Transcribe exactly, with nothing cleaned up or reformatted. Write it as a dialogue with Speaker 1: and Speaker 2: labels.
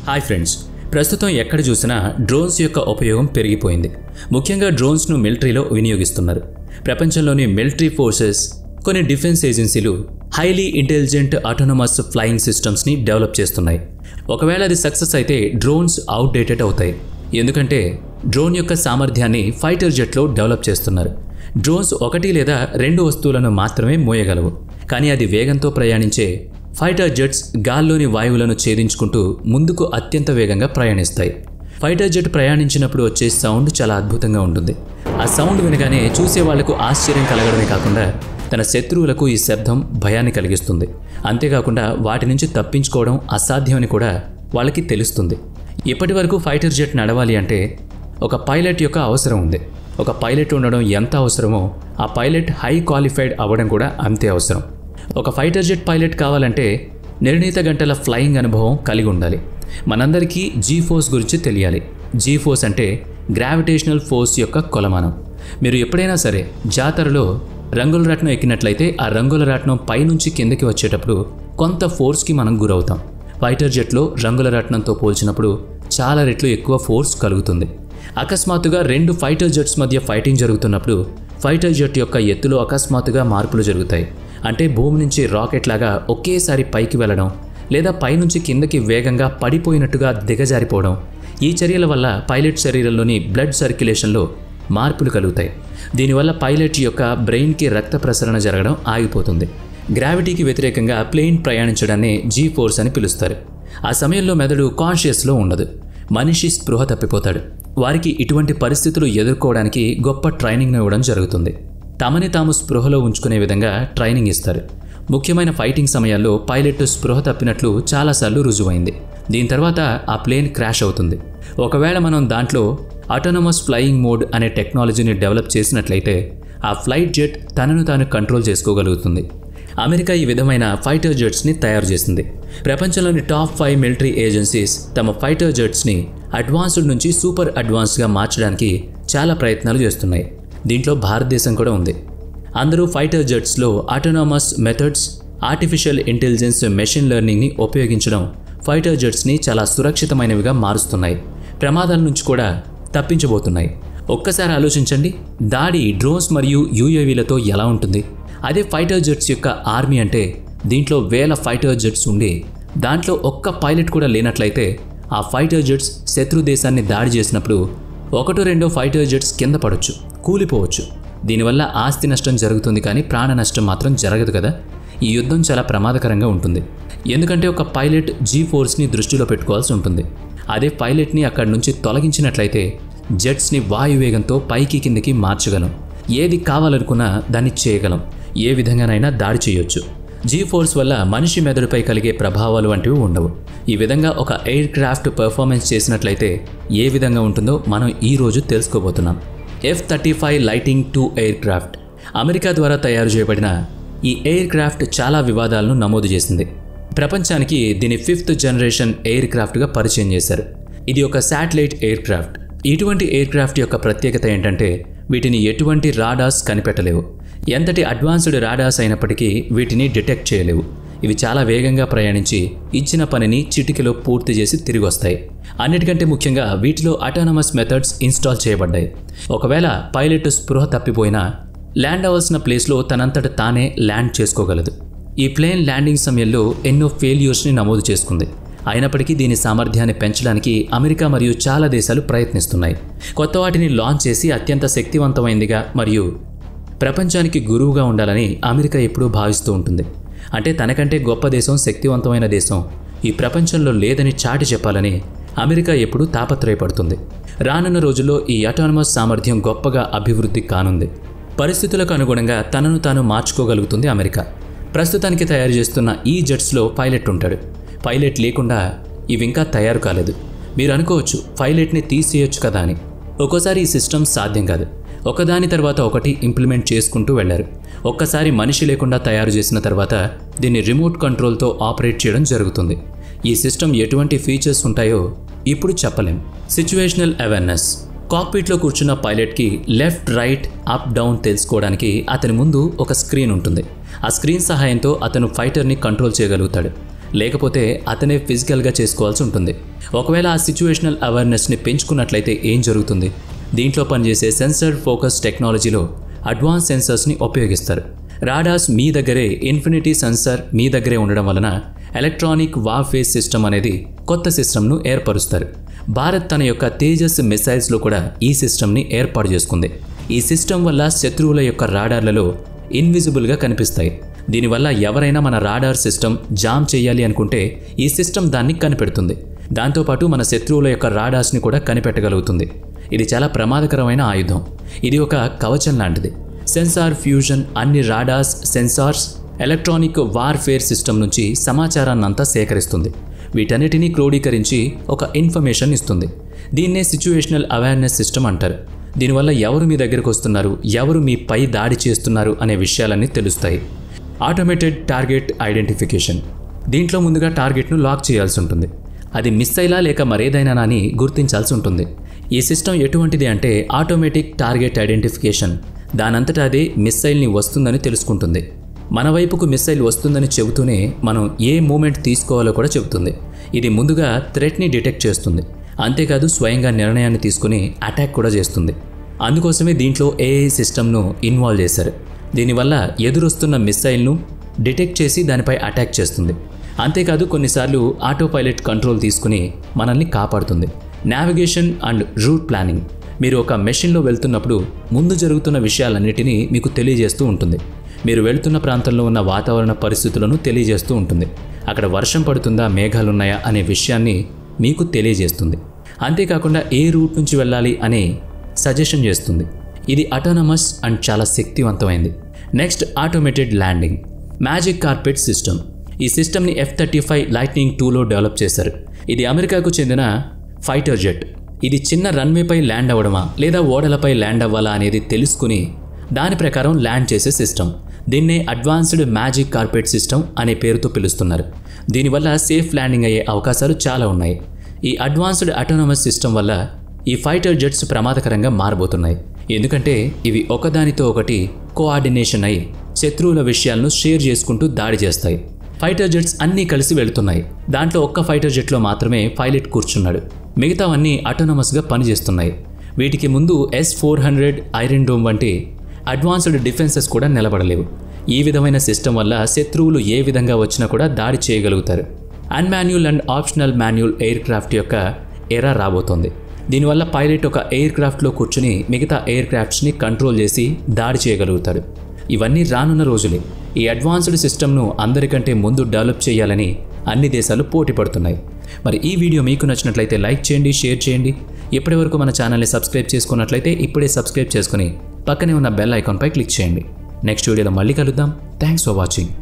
Speaker 1: Hi friends, ప్రస్తుతం ఎక్కడ చూసినా డ్రోన్స్ యొక్క ఉపయోగం పెరిగిపోయింది. ముఖ్యంగా డ్రోన్స్ను మిలిటరీలో వినియోగిస్తున్నారు. ప్రపంచంలోని మిలిటరీ ఫోర్సెస్, కొన్ని డిఫెన్స్ ఏజెన్సీలు హైలీ ఇంటెలిజెంట్ ఆటోనమస్ ఫ్లయింగ్ సిస్టమ్స్ని డెవలప్ చేస్తున్నాయి. ఒకవేళ అది సక్సెస్ అయితే డ్రోన్స్ అవుట్డేటెడ్ అవుతాయి. ఎందుకంటే డ్రోన్ యొక్క సామర్థ్యాన్ని ఫైటర్ జెట్లో డెవలప్ చేస్తున్నారు. డ్రోన్స్ ఒకటి లేదా రెండు వస్తువులను మాత్రమే మోయగలవు. కానీ అది వేగంతో ప్రయాణించే ఫైటర్ జెట్స్ గాల్లోని వాయువులను ఛేదించుకుంటూ ముందుకు అత్యంత వేగంగా ప్రయాణిస్తాయి. ఫైటర్ జెట్ ప్రయాణించినప్పుడు వచ్చే సౌండ్ చాలా అద్భుతంగా ఉంటుంది. ఆ సౌండ్ వినగానే చూసే వాళ్లకు ఆశ్చర్యం కలగడమే కాకుండా తన శత్రువులకు ఈ శబ్దం భయాన్ని కలిగిస్తుంది. అంతేకాకుండా వాటి నుంచి తప్పించుకోవడం అసాధ్యమని కూడా వాళ్ళకి తెలుస్తుంది. ఇప్పటి వరకు ఫైటర్ జెట్ నడవాలి అంటే ఒక పైలట్ యొక్క అవసరం ఉంది. ఒక పైలట్ ఉండడం ఎంత అవసరమో ఆ పైలట్ హై క్వాలిఫైడ్ అవ్వడం కూడా అంతే అవసరం. ఒక ఫైటర్ జెట్ పైలట్ కావాలంటే నిర్ణీత గంటల ఫ్లయింగ్ అనుభవం కలిగి ఉండాలి. మనందరికీ జీ ఫోర్స్ గురించి తెలియాలి. జీ ఫోర్స్ అంటే గ్రావిటేషనల్ ఫోర్స్ యొక్క కొలమానం. మీరు ఎప్పుడైనా సరే జాతరలో రంగుల రాట్నం ఎక్కినట్లయితే ఆ రంగుల రాట్నం పైనుంచి కిందకి వచ్చేటప్పుడు కొంత ఫోర్స్కి మనం గురవుతాం. ఫైటర్ జెట్లో రంగుల రాట్నంతో పోల్చినప్పుడు చాలా రెట్లు ఎక్కువ ఫోర్స్ కలుగుతుంది. అకస్మాత్తుగా రెండు ఫైటర్ జెట్స్ మధ్య ఫైటింగ్ జరుగుతున్నప్పుడు ఫైటర్ జెట్ యొక్క ఎత్తులో అకస్మాత్తుగా మార్పులు జరుగుతాయి. అంటే భూమి నుంచి రాకెట్ లాగా ఒకేసారి పైకి వెళ్ళడం లేదా పైనుంచి కిందకి వేగంగా పడిపోయినట్టుగా దిగజారిపోవడం. ఈ చర్యల వల్ల పైలట్ శరీరంలోని బ్లడ్ సర్క్యులేషన్లో మార్పులు కలుగుతాయి. దీనివల్ల పైలట్ యొక్క బ్రెయిన్కి రక్త ప్రసరణ జరగడం ఆగిపోతుంది. గ్రావిటీకి వ్యతిరేకంగా ప్లేన్ ప్రయాణించడాన్ని జీ ఫోర్స్ అని పిలుస్తారు. ఆ సమయంలో మెదడు కాన్షియస్లో ఉండదు. మనిషి స్పృహ తప్పిపోతాడు. వారికి ఇటువంటి పరిస్థితులు ఎదుర్కోవడానికి గొప్ప ట్రైనింగ్ను ఇవ్వడం జరుగుతుంది. తమని తాము స్పృహలో ఉంచుకునే విధంగా ట్రైనింగ్ ఇస్తారు. ముఖ్యమైన ఫైటింగ్ సమయాల్లో పైలట్ స్పృహ తప్పినట్లు చాలాసార్లు రుజువైంది. దీని తర్వాత ఆ ప్లేన్ క్రాష్ అవుతుంది. ఒకవేళ మనం దాంట్లో ఆటోనమస్ ఫ్లయింగ్ మోడ్ అనే టెక్నాలజీని డెవలప్ చేసినట్లయితే ఆ ఫ్లైట్ జెట్ తనను తాను కంట్రోల్ చేసుకోగలుగుతుంది. అమెరికా ఈ విధమైన ఫైటర్ జెట్స్ని తయారు చేసింది. ప్రపంచంలోని టాప్ ఫైవ్ మిలిటరీ ఏజెన్సీస్ తమ ఫైటర్ జెట్స్ని అడ్వాన్స్డ్ నుంచి సూపర్ అడ్వాన్స్డ్గా మార్చడానికి చాలా ప్రయత్నాలు చేస్తున్నాయి. దీంట్లో భారతదేశం కూడా ఉంది. అందరూ ఫైటర్ జెట్స్లో autonomous methods, artificial intelligence, machine లెర్నింగ్ని ఉపయోగించడం ఫైటర్ జెట్స్ని చాలా సురక్షితమైనవిగా మారుస్తున్నాయి. ప్రమాదాల నుంచి కూడా తప్పించబోతున్నాయి. ఒక్కసారి ఆలోచించండి, దాడి డ్రోన్స్ మరియు యూఏవీలతో ఎలా ఉంటుంది? అదే ఫైటర్ జెట్స్ యొక్క ఆర్మీ అంటే దీంట్లో వేల ఫైటర్ జెట్స్ ఉండి దాంట్లో ఒక్క పైలట్ కూడా లేనట్లయితే ఆ ఫైటర్ జెట్స్ శత్రు దేశాన్ని దాడి చేసినప్పుడు ఒకటో రెండో ఫైటర్ జెట్స్ కింద పడవచ్చు, కూలిపోవచ్చు. దీనివల్ల ఆస్తి నష్టం జరుగుతుంది, కానీ ప్రాణ నష్టం మాత్రం జరగదు కదా. ఈ యుద్ధం చాలా ప్రమాదకరంగా ఉంటుంది. ఎందుకంటే ఒక పైలట్ జీ ఫోర్స్ని దృష్టిలో పెట్టుకోవాల్సి ఉంటుంది. అదే పైలట్ని అక్కడి నుంచి తొలగించినట్లయితే జెట్స్ని వాయువేగంతో పైకి కిందకి మార్చగలం. ఏది కావాలనుకున్నా దాన్ని చేయగలం. ఏ విధంగానైనా దాడి చేయొచ్చు. జీ ఫోర్స్ వల్ల మనిషి మెదడుపై కలిగే ప్రభావాలు వంటివి ఉండవు. ఈ విధంగా ఒక ఎయిర్ క్రాఫ్ట్ పర్ఫార్మెన్స్ చేసినట్లయితే ఏ విధంగా ఉంటుందో మనం ఈరోజు తెలుసుకోబోతున్నాం. F thirty five lighting two aircraft America ద్వారా తయారు చేయబడిన ఈ ఎయిర్ క్రాఫ్ట్ చాలా వివాదాలను నమోదు చేసింది. ప్రపంచానికి దీని ఫిఫ్త్ జనరేషన్ ఎయిర్ క్రాఫ్ట్గా పరిచయం చేశారు. ఇది ఒక శాటిలైట్ ఎయిర్ క్రాఫ్ట్. ఇటువంటి ఎయిర్ క్రాఫ్ట్ యొక్క ప్రత్యేకత ఏంటంటే వీటిని ఎటువంటి రాడార్స్ కనిపెట్టలేవు. ఎంతటి అడ్వాన్స్డ్ రాడార్స్ అయినప్పటికీ వీటిని డిటెక్ట్ చేయలేవు. ఇవి చాలా వేగంగా ప్రయాణించి ఇచ్చిన పనిని చిటికెలో పూర్తి చేసి తిరిగి వస్తాయి. అన్నిటికంటే ముఖ్యంగా వీటిలో ఆటోనమస్ మెథడ్స్ ఇన్స్టాల్ చేయబడ్డాయి. ఒకవేళ పైలట్ స్పృహ తప్పిపోయినా ల్యాండ్ అవ్వాల్సిన ప్లేస్లో తనంతట తానే ల్యాండ్ చేసుకోగలదు. ఈ ప్లేన్ ల్యాండింగ్ సమయంలో ఎన్నో ఫెయిల్యూర్స్ని నమోదు చేసుకుంది. అయినప్పటికీ దీని సామర్థ్యాన్ని పెంచడానికి అమెరికా మరియు చాలా దేశాలు ప్రయత్నిస్తున్నాయి. కొత్త వాటిని లాంచ్ చేసి అత్యంత శక్తివంతమైనదిగా మరియు ప్రపంచానికి గురువుగా ఉండాలని అమెరికా ఎప్పుడూ భావిస్తూ ఉంటుంది. అంటే తనకంటే గొప్ప దేశం, శక్తివంతమైన దేశం ఈ ప్రపంచంలో లేదని చాటి చెప్పాలని అమెరికా ఎప్పుడూ తాపత్రయపడుతుంది. రానున్న రోజుల్లో ఈ ఆటోనమస్ సామర్థ్యం గొప్పగా అభివృద్ధి కానుంది. పరిస్థితులకు అనుగుణంగా తనను తాను మార్చుకోగలుగుతుంది అమెరికా. ప్రస్తుతానికి తయారు చేస్తున్న ఈ జెట్స్లో పైలట్ ఉంటాడు. పైలట్ లేకుండా ఇవి ఇంకా తయారు కాలేదు. మీరు అనుకోవచ్చు పైలట్ని తీసేయొచ్చు కదా అని. ఒక్కోసారి ఈ సిస్టమ్ సాధ్యం కాదు. ఒకదాని తర్వాత ఒకటి ఇంప్లిమెంట్ చేసుకుంటూ వెళ్లారు. ఒక్కసారి మనిషి లేకుండా తయారు చేసిన తర్వాత దీన్ని రిమోట్ కంట్రోల్తో ఆపరేట్ చేయడం జరుగుతుంది. ఈ సిస్టమ్ ఎటువంటి ఫీచర్స్ ఉంటాయో ఇప్పుడు చెప్పలేం. Situational awareness. కాక్పిట్లో కూర్చున్న పైలట్కి లెఫ్ట్, రైట్, అప్, డౌన్ తెలుసుకోవడానికి అతని ముందు ఒక స్క్రీన్ ఉంటుంది. ఆ స్క్రీన్ సహాయంతో అతను ఫైటర్ని కంట్రోల్ చేయగలుగుతాడు. లేకపోతే అతనే ఫిజికల్గా చేసుకోవాల్సి ఉంటుంది. ఒకవేళ ఆ సిచ్యువేషనల్ అవేర్నెస్ని పెంచుకున్నట్లయితే ఏం జరుగుతుంది? దీంట్లో పనిచేసే సెన్సర్ ఫోకస్ టెక్నాలజీలో అడ్వాన్స్ సెన్సర్స్ని ఉపయోగిస్తారు. రాడార్స్ మీ దగ్గరే, ఇన్ఫినిటీ సెన్సార్ మీ దగ్గరే ఉండడం వలన ఎలక్ట్రానిక్ వార్ఫేర్ సిస్టమ్ అనేది కొత్త సిస్టమ్ను ఏర్పరుస్తారు. భారత్ తన యొక్క తేజస్ మిసైల్స్లో కూడా ఈ సిస్టమ్ని ఏర్పాటు చేసుకుంది. ఈ సిస్టమ్ వల్ల శత్రువుల యొక్క రాడార్లలో ఇన్విజిబుల్గా కనిపిస్తాయి. దీనివల్ల ఎవరైనా మన రాడార్ సిస్టమ్ జామ్ చేయాలి అనుకుంటే ఈ సిస్టమ్ దాన్ని కనిపెడుతుంది. దాంతోపాటు మన శత్రువుల యొక్క రాడార్స్ని కూడా కనిపెట్టగలుగుతుంది. ఇది చాలా ప్రమాదకరమైన ఆయుధం. ఇది ఒక కవచం లాంటిది. సెన్సార్ ఫ్యూజన్ అన్ని radars, sensors, electronic warfare system నుంచి సమాచారాన్నంతా సేకరిస్తుంది. వీటన్నిటినీ క్రోడీకరించి ఒక ఇన్ఫర్మేషన్ ఇస్తుంది. దీన్నే సిచ్యువేషనల్ అవేర్నెస్ సిస్టమ్ అంటారు. దీనివల్ల ఎవరు మీ దగ్గరకు వస్తున్నారు, ఎవరు మీ పై దాడి చేస్తున్నారు అనే విషయాలన్నీ తెలుస్తాయి. Automated target identification. దీంట్లో ముందుగా టార్గెట్ను లాక్ చేయాల్సి ఉంటుంది. అది మిస్సైలా లేక మరేదైనా అని గుర్తించాల్సి ఉంటుంది. ఈ సిస్టమ్ ఎటువంటిది అంటే ఆటోమేటిక్ టార్గెట్ ఐడెంటిఫికేషన్. దానంతటా అదే మిస్సైల్ని వస్తుందని తెలుసుకుంటుంది. మన వైపుకు మిస్సైల్ వస్తుందని చెబుతూనే మనం ఏ మూమెంట్ తీసుకోవాలో కూడా చెబుతుంది. ఇది ముందుగా థ్రెట్ని డిటెక్ట్ చేస్తుంది. అంతేకాదు స్వయంగా నిర్ణయాన్ని తీసుకుని అటాక్ కూడా చేస్తుంది. అందుకోసమే దీంట్లో ఏఐ సిస్టమ్ను ఇన్వాల్వ్ చేశారు. దీనివల్ల ఎదురొస్తున్న మిస్సైల్ను డిటెక్ట్ చేసి దానిపై అటాక్ చేస్తుంది. అంతేకాదు కొన్నిసార్లు ఆటో పైలట్ కంట్రోల్ తీసుకుని మనల్ని కాపాడుతుంది. Navigation and route planning. మీరు ఒక మెషిన్లో వెళ్తున్నప్పుడు ముందు జరుగుతున్న విషయాలన్నిటినీ మీకు తెలియజేస్తూ ఉంటుంది. మీరు వెళ్తున్న ప్రాంతంలో ఉన్న వాతావరణ పరిస్థితులను తెలియజేస్తూ ఉంటుంది. అక్కడ వర్షం పడుతుందా, మేఘాలున్నాయా అనే విషయాన్ని మీకు తెలియజేస్తుంది. అంతేకాకుండా ఏ రూట్ నుంచి వెళ్ళాలి అనే సజెషన్ చేస్తుంది. ఇది అటానమస్ అండ్ చాలా శక్తివంతమైంది. Next automated landing. Magic carpet system. ఈ సిస్టమ్ని ఎఫ్ థర్టీ ఫైవ్ లైట్నింగ్ టూలో డెవలప్ చేశారు. ఇది అమెరికాకు చెందిన ఫైటర్ జెట్. ఇది చిన్న రన్వేపై ల్యాండ్ అవ్వడమా లేదా ఓడలపై ల్యాండ్ అవ్వాలా అనేది తెలుసుకుని దాని ప్రకారం ల్యాండ్ చేసే సిస్టమ్. దీన్నే అడ్వాన్స్డ్ మ్యాజిక్ కార్పెట్ సిస్టమ్ అనే పేరుతో పిలుస్తున్నారు. దీనివల్ల సేఫ్ ల్యాండింగ్ అయ్యే అవకాశాలు చాలా ఉన్నాయి. ఈ అడ్వాన్స్డ్ ఆటోనమస్ సిస్టమ్ వల్ల ఈ ఫైటర్ జెట్స్ ప్రమాదకరంగా మారబోతున్నాయి. ఎందుకంటే ఇవి ఒకదానితో ఒకటి కోఆర్డినేషన్ అయి శత్రువుల విషయాలను షేర్ చేసుకుంటూ దాడి చేస్తాయి. ఫైటర్ జెట్స్ అన్నీ కలిసి వెళుతున్నాయి. దాంట్లో ఒక్క ఫైటర్ జెట్లో మాత్రమే పైలట్ కూర్చున్నాడు. మిగతావన్నీ ఆటోనమస్గా పనిచేస్తున్నాయి. వీటికి ముందు S four hundred Iron Dome వంటి అడ్వాన్స్డ్ డిఫెన్సెస్ కూడా నిలబడలేవు. ఈ విధమైన సిస్టమ్ వల్ల శత్రువులు ఏ విధంగా వచ్చినా కూడా దాడి చేయగలుగుతారు. Unmanned and optional manual aircraft యొక్క ఎరా రాబోతోంది. దీనివల్ల పైలట్ ఒక ఎయిర్ క్రాఫ్ట్లో కూర్చుని మిగతా ఎయిర్ క్రాఫ్ట్స్ని కంట్రోల్ చేసి దాడి చేయగలుగుతాడు. ఇవన్నీ రానున్న రోజులే. ఈ అడ్వాన్స్డ్ సిస్టమ్ను అందరికంటే ముందు డెవలప్ చేయాలని అన్ని దేశాలు పోటీ పడుతున్నాయి. మరి ఈ వీడియో మీకు నచ్చినట్లయితే లైక్ చేయండి, షేర్ చేయండి. ఇప్పటి వరకు మన ఛానల్ని సబ్స్క్రైబ్ చేసుకున్నట్లయితే ఇప్పుడే సబ్స్క్రైబ్ చేసుకుని పక్కనే ఉన్న బెల్ ఐకాన్పై క్లిక్ చేయండి. నెక్స్ట్ వీడియోలో మళ్ళీ కలుద్దాం. Thanks for watching.